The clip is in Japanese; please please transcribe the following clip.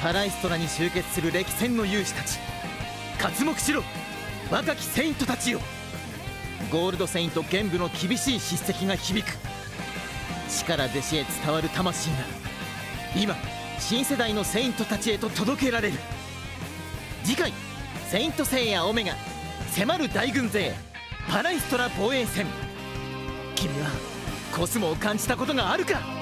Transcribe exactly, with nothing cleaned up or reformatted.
パライストラに集結する歴戦の勇士たち、刮目しろ若きセイントたちよ。ゴールドセイント玄武の厳しい叱責が響く。師から弟子へ伝わる魂が今新世代のセイントたちへと届けられる。次回「セイントセイヤオメガ迫る大軍勢パライストラ防衛戦」。君はコスモを感じたことがあるか？